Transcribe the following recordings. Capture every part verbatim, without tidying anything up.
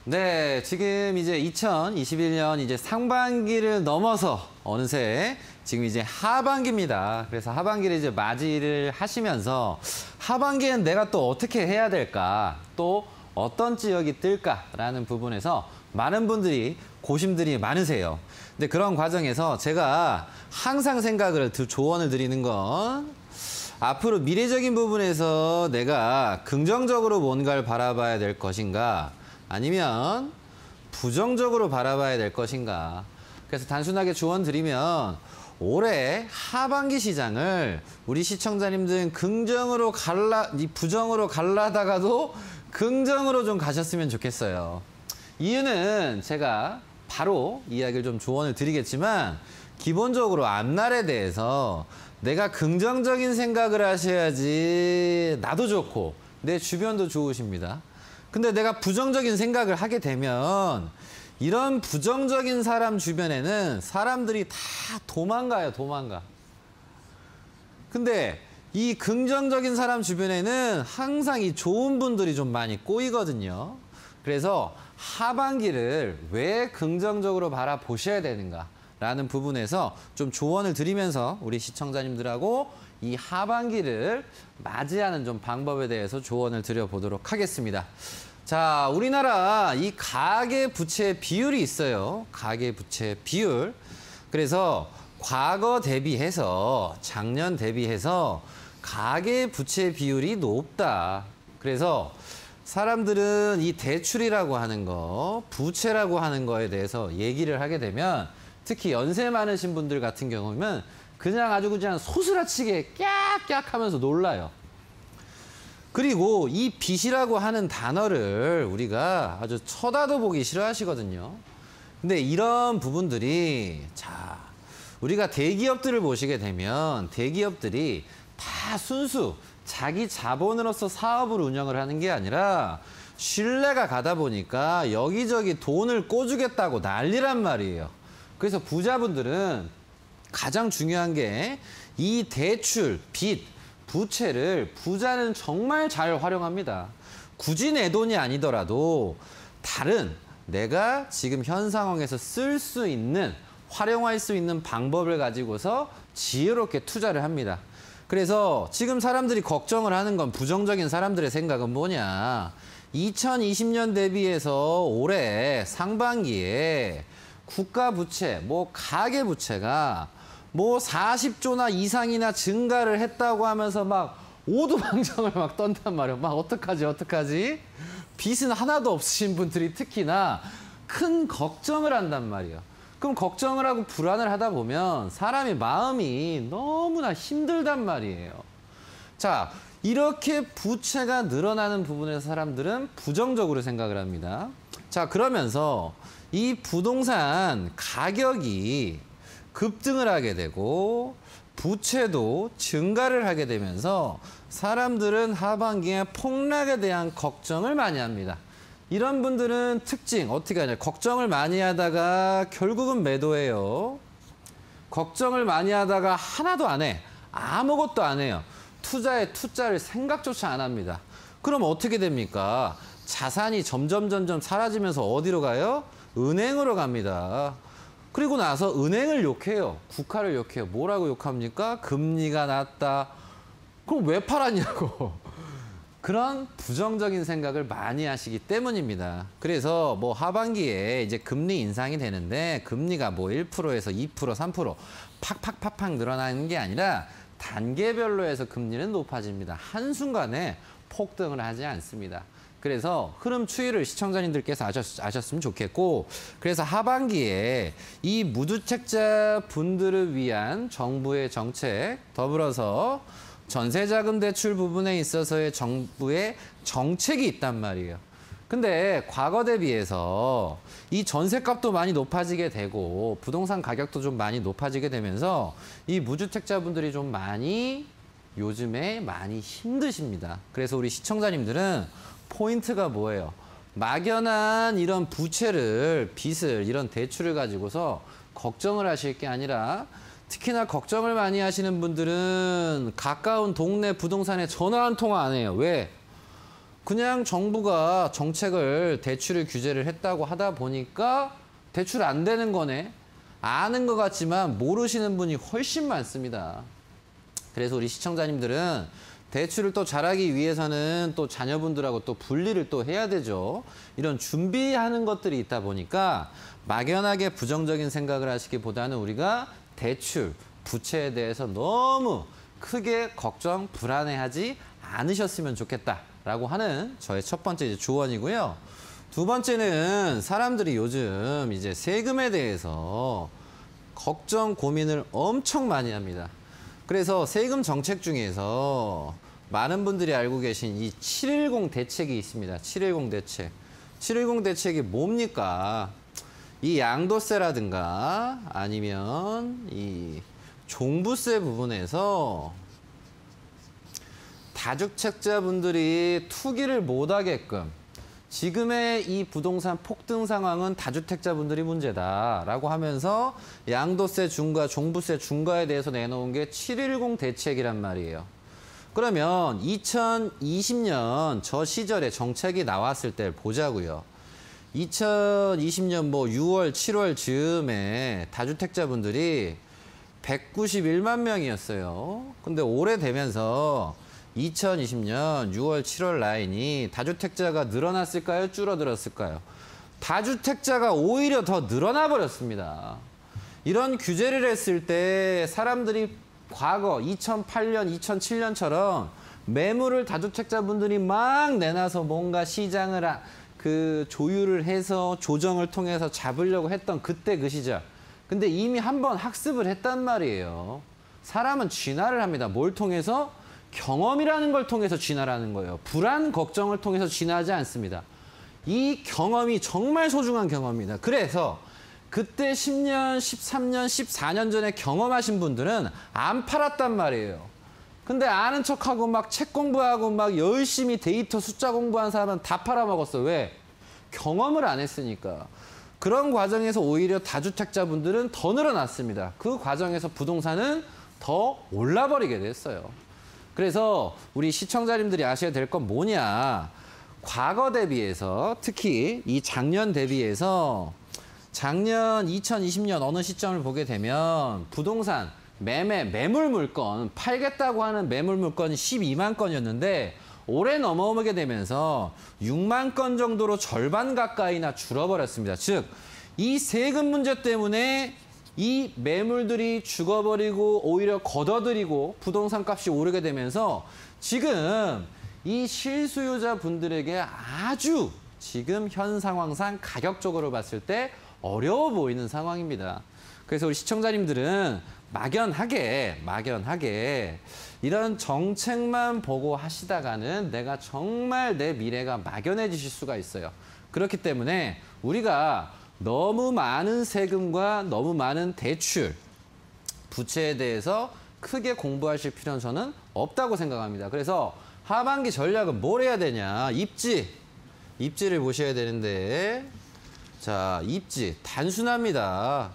네, 지금 이제 이천이십일 년 이제 상반기를 넘어서 어느새 지금 이제 하반기입니다. 그래서 하반기를 이제 맞이를 하시면서 하반기엔 내가 또 어떻게 해야 될까, 또 어떤 지역이 뜰까라는 부분에서 많은 분들이 고심들이 많으세요. 근데 그런 과정에서 제가 항상 생각을, 조언을 드리는 건 앞으로 미래적인 부분에서 내가 긍정적으로 뭔가를 바라봐야 될 것인가, 아니면 부정적으로 바라봐야 될 것인가. 그래서 단순하게 조언 드리면 올해 하반기 시장을 우리 시청자님들은 긍정으로 갈라, 부정으로 갈라다가도 긍정으로 좀 가셨으면 좋겠어요. 이유는 제가 바로 이야기를 좀 조언을 드리겠지만, 기본적으로 앞날에 대해서 내가 긍정적인 생각을 하셔야지 나도 좋고 내 주변도 좋으십니다. 근데 내가 부정적인 생각을 하게 되면 이런 부정적인 사람 주변에는 사람들이 다 도망가요, 도망가. 근데 이 긍정적인 사람 주변에는 항상 이 좋은 분들이 좀 많이 꼬이거든요. 그래서 하반기를 왜 긍정적으로 바라보셔야 되는가 라는 부분에서 좀 조언을 드리면서 우리 시청자님들하고 이 하반기를 맞이하는 좀 방법에 대해서 조언을 드려보도록 하겠습니다. 자, 우리나라 이 가계부채 비율이 있어요. 가계부채 비율. 그래서 과거 대비해서, 작년 대비해서 가계부채 비율이 높다. 그래서 사람들은 이 대출이라고 하는 거, 부채라고 하는 거에 대해서 얘기를 하게 되면, 특히 연세 많으신 분들 같은 경우는 그냥 아주 그냥 소스라치게 깍깍 하면서 놀라요. 그리고 이 빚이라고 하는 단어를 우리가 아주 쳐다도 보기 싫어하시거든요. 근데 이런 부분들이, 자, 우리가 대기업들을 보시게 되면 대기업들이 다 순수 자기 자본으로서 사업을 운영을 하는 게 아니라 신뢰가 가다 보니까 여기저기 돈을 꿔주겠다고 난리란 말이에요. 그래서 부자분들은 가장 중요한 게 이 대출, 빚, 부채를 부자는 정말 잘 활용합니다. 굳이 내 돈이 아니더라도 다른 내가 지금 현 상황에서 쓸 수 있는, 활용할 수 있는 방법을 가지고서 지혜롭게 투자를 합니다. 그래서 지금 사람들이 걱정을 하는 건, 부정적인 사람들의 생각은 뭐냐. 이천이십 년 대비해서 올해 상반기에 국가 부채, 뭐 가계 부채가 뭐 사십 조나 이상이나 증가를 했다고 하면서 막 오두방정을 막 떤단 말이에요. 막 어떡하지, 어떡하지? 빚은 하나도 없으신 분들이 특히나 큰 걱정을 한단 말이에요. 그럼 걱정을 하고 불안을 하다 보면 사람의 마음이 너무나 힘들단 말이에요. 자, 이렇게 부채가 늘어나는 부분에서 사람들은 부정적으로 생각을 합니다. 자, 그러면서 이 부동산 가격이 급등을 하게 되고 부채도 증가를 하게 되면서 사람들은 하반기에 폭락에 대한 걱정을 많이 합니다. 이런 분들은 특징 어떻게 하냐. 걱정을 많이 하다가 결국은 매도해요. 걱정을 많이 하다가 하나도 안 해. 아무것도 안 해요. 투자에 투자를 생각조차 안 합니다. 그럼 어떻게 됩니까? 자산이 점점 점점 사라지면서 어디로 가요? 은행으로 갑니다. 그리고 나서 은행을 욕해요. 국가를 욕해요. 뭐라고 욕합니까? 금리가 낮다. 그럼 왜 팔았냐고. 그런 부정적인 생각을 많이 하시기 때문입니다. 그래서 뭐 하반기에 이제 금리 인상이 되는데 금리가 뭐 일 퍼센트에서 이 퍼센트, 삼 퍼센트 팍팍팍팍 늘어나는 게 아니라 단계별로 해서 금리는 높아집니다. 한순간에 폭등을 하지 않습니다. 그래서 흐름 추이를 시청자님들께서 아셨, 아셨으면 좋겠고, 그래서 하반기에 이 무주택자 분들을 위한 정부의 정책, 더불어서 전세자금 대출 부분에 있어서의 정부의 정책이 있단 말이에요. 근데 과거 대비해서 이 전세값도 많이 높아지게 되고 부동산 가격도 좀 많이 높아지게 되면서 이 무주택자분들이 좀 많이 요즘에 많이 힘드십니다. 그래서 우리 시청자님들은 포인트가 뭐예요? 막연한 이런 부채를, 빚을, 이런 대출을 가지고서 걱정을 하실 게 아니라, 특히나 걱정을 많이 하시는 분들은 가까운 동네 부동산에 전화 한 통화 안 해요. 왜? 그냥 정부가 정책을 대출을 규제를 했다고 하다 보니까 대출 안 되는 거네. 아는 것 같지만 모르시는 분이 훨씬 많습니다. 그래서 우리 시청자님들은 대출을 또 잘하기 위해서는 또 자녀분들하고 또 분리를 또 해야 되죠. 이런 준비하는 것들이 있다 보니까 막연하게 부정적인 생각을 하시기보다는 우리가 대출, 부채에 대해서 너무 크게 걱정, 불안해하지 않으셨으면 좋겠다라고 하는 저의 첫 번째 이제 조언이고요. 두 번째는 사람들이 요즘 이제 세금에 대해서 걱정, 고민을 엄청 많이 합니다. 그래서 세금 정책 중에서 많은 분들이 알고 계신 이 칠일공 대책이 있습니다. 칠일공 대책. 칠일공 대책이 뭡니까? 이 양도세라든가 아니면 이 종부세 부분에서 다주택자분들이 투기를 못하게끔 지금의 이 부동산 폭등 상황은 다주택자분들이 문제다라고 하면서 양도세 중과 종부세 중과에 대해서 내놓은 게 칠일공 대책이란 말이에요. 그러면 이천이십 년 저 시절에 정책이 나왔을 때 보자고요. 이천이십 년 뭐 유월, 칠월 즈음에 다주택자분들이 백구십일만 명이었어요. 근데 올해 되면서 이천이십 년 유월, 칠월 라인이 다주택자가 늘어났을까요? 줄어들었을까요? 다주택자가 오히려 더 늘어나 버렸습니다. 이런 규제를 했을 때 사람들이 과거 이천팔 년, 이천칠 년처럼 매물을 다주택자분들이 막 내놔서 뭔가 시장을 그 조율을 해서 조정을 통해서 잡으려고 했던 그때 그 시절. 근데 이미 한번 학습을 했단 말이에요. 사람은 진화를 합니다. 뭘 통해서? 경험이라는 걸 통해서 진화하는 거예요. 불안, 걱정을 통해서 진화하지 않습니다. 이 경험이 정말 소중한 경험입니다. 그래서 그때 십 년, 십삼 년, 십사 년 전에 경험하신 분들은 안 팔았단 말이에요. 근데 아는 척하고 막 책 공부하고 막 열심히 데이터 숫자 공부한 사람은 다 팔아먹었어. 왜? 경험을 안 했으니까. 그런 과정에서 오히려 다주택자분들은 더 늘어났습니다. 그 과정에서 부동산은 더 올라버리게 됐어요. 그래서 우리 시청자님들이 아셔야 될 건 뭐냐. 과거 대비해서 특히 이 작년 대비해서 작년 이천이십 년 어느 시점을 보게 되면 부동산 매매, 매물 물건, 팔겠다고 하는 매물 물건이 십이만 건이었는데 올해 넘어오게 되면서 육만 건 정도로 절반 가까이나 줄어버렸습니다. 즉, 이 세금 문제 때문에 이 매물들이 죽어버리고 오히려 걷어들이고 부동산 값이 오르게 되면서 지금 이 실수요자 분들에게 아주 지금 현 상황상 가격적으로 봤을 때 어려워 보이는 상황입니다. 그래서 우리 시청자님들은 막연하게 막연하게 이런 정책만 보고 하시다가는 내가 정말 내 미래가 막연해지실 수가 있어요. 그렇기 때문에 우리가 너무 많은 세금과 너무 많은 대출, 부채에 대해서 크게 공부하실 필요는 저는 없다고 생각합니다. 그래서 하반기 전략은 뭘 해야 되냐? 입지. 입지를 보셔야 되는데 자, 입지. 단순합니다.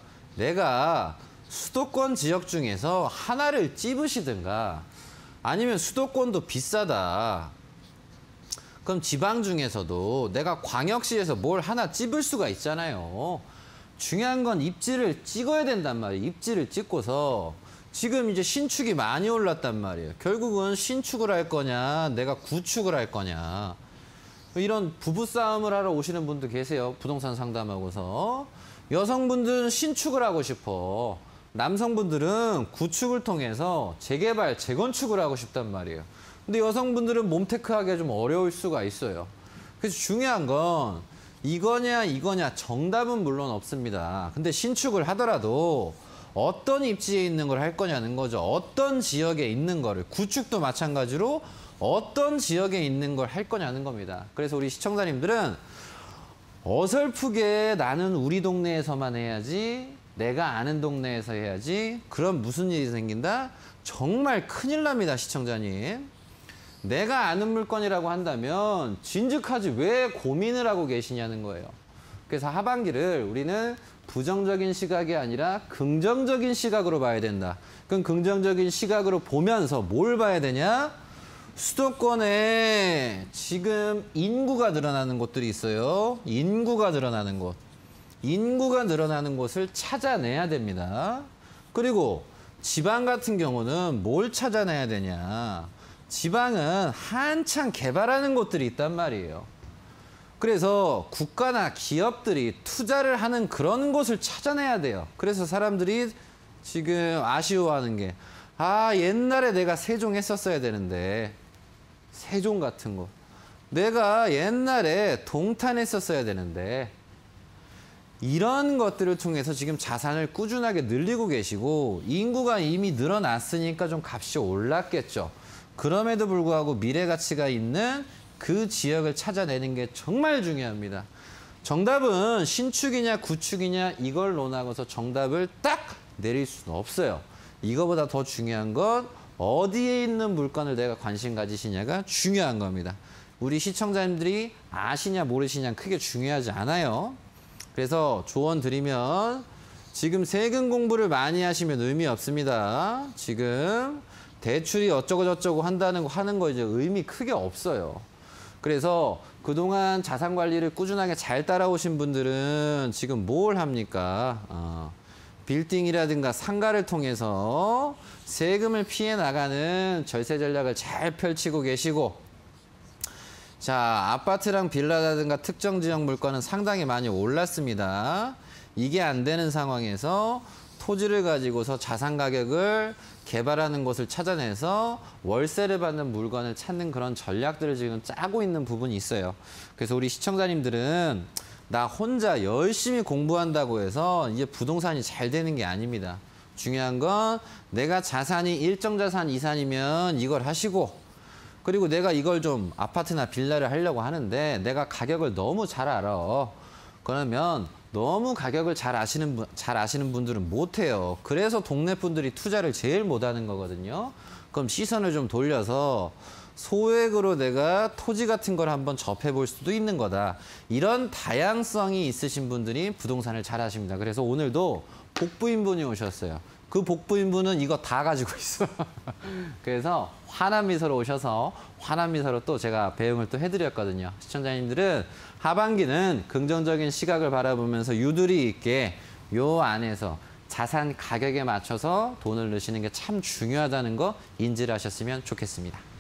내가 수도권 지역 중에서 하나를 찝으시든가 아니면 수도권도 비싸다. 그럼 지방 중에서도 내가 광역시에서 뭘 하나 찝을 수가 있잖아요. 중요한 건 입지를 찍어야 된단 말이에요. 입지를 찍고서 지금 이제 신축이 많이 올랐단 말이에요. 결국은 신축을 할 거냐, 내가 구축을 할 거냐. 이런 부부싸움을 하러 오시는 분도 계세요. 부동산 상담하고서. 여성분들은 신축을 하고 싶어. 남성분들은 구축을 통해서 재개발, 재건축을 하고 싶단 말이에요. 근데 여성분들은 몸테크하기가 좀 어려울 수가 있어요. 그래서 중요한 건 이거냐 이거냐 정답은 물론 없습니다. 근데 신축을 하더라도 어떤 입지에 있는 걸 할 거냐는 거죠. 어떤 지역에 있는 거를. 구축도 마찬가지로 어떤 지역에 있는 걸 할 거냐는 겁니다. 그래서 우리 시청자님들은 어설프게 나는 우리 동네에서만 해야지, 내가 아는 동네에서 해야지, 그럼 무슨 일이 생긴다? 정말 큰일 납니다, 시청자님. 내가 아는 물건이라고 한다면 진즉하지 왜 고민을 하고 계시냐는 거예요. 그래서 하반기를 우리는 부정적인 시각이 아니라 긍정적인 시각으로 봐야 된다. 그럼 긍정적인 시각으로 보면서 뭘 봐야 되냐? 수도권에 지금 인구가 늘어나는 곳들이 있어요. 인구가 늘어나는 곳. 인구가 늘어나는 곳을 찾아내야 됩니다. 그리고 지방 같은 경우는 뭘 찾아내야 되냐. 지방은 한창 개발하는 곳들이 있단 말이에요. 그래서 국가나 기업들이 투자를 하는 그런 곳을 찾아내야 돼요. 그래서 사람들이 지금 아쉬워하는 게, 아, 옛날에 내가 세종 했었어야 되는데, 세종 같은 곳. 내가 옛날에 동탄 했었어야 되는데, 이런 것들을 통해서 지금 자산을 꾸준하게 늘리고 계시고, 인구가 이미 늘어났으니까 좀 값이 올랐겠죠. 그럼에도 불구하고 미래 가치가 있는 그 지역을 찾아내는 게 정말 중요합니다. 정답은 신축이냐 구축이냐 이걸 논하고서 정답을 딱 내릴 수는 없어요. 이거보다 더 중요한 건 어디에 있는 물건을 내가 관심 가지시냐가 중요한 겁니다. 우리 시청자님들이 아시냐 모르시냐 크게 중요하지 않아요. 그래서 조언 드리면 지금 세금 공부를 많이 하시면 의미 없습니다. 지금 대출이 어쩌고 저쩌고 한다는 거 하는 거 이제 의미 크게 없어요. 그래서 그동안 자산 관리를 꾸준하게 잘 따라오신 분들은 지금 뭘 합니까? 어, 빌딩이라든가 상가를 통해서 세금을 피해 나가는 절세 전략을 잘 펼치고 계시고, 자, 아파트랑 빌라라든가 특정 지역 물건은 상당히 많이 올랐습니다. 이게 안 되는 상황에서 토지를 가지고서 자산 가격을 개발하는 곳을 찾아내서 월세를 받는 물건을 찾는 그런 전략들을 지금 짜고 있는 부분이 있어요. 그래서 우리 시청자님들은 나 혼자 열심히 공부한다고 해서 이제 부동산이 잘 되는 게 아닙니다. 중요한 건 내가 자산이 일정 자산 이상이면 이걸 하시고, 그리고 내가 이걸 좀 아파트나 빌라를 하려고 하는데 내가 가격을 너무 잘 알아. 그러면 너무 가격을 잘 아시는 분, 잘 아시는 분들은 못해요. 그래서 동네 분들이 투자를 제일 못하는 거거든요. 그럼 시선을 좀 돌려서 소액으로 내가 토지 같은 걸 한번 접해볼 수도 있는 거다. 이런 다양성이 있으신 분들이 부동산을 잘 하십니다. 그래서 오늘도 복부인분이 오셨어요. 그 복부인분은 이거 다 가지고 있어. 그래서 환한 미소로 오셔서 환한 미소로 또 제가 배웅을 또 해드렸거든요. 시청자님들은 하반기는 긍정적인 시각을 바라보면서 유두리 있게 요 안에서 자산 가격에 맞춰서 돈을 넣으시는 게 참 중요하다는 거 인지를 하셨으면 좋겠습니다.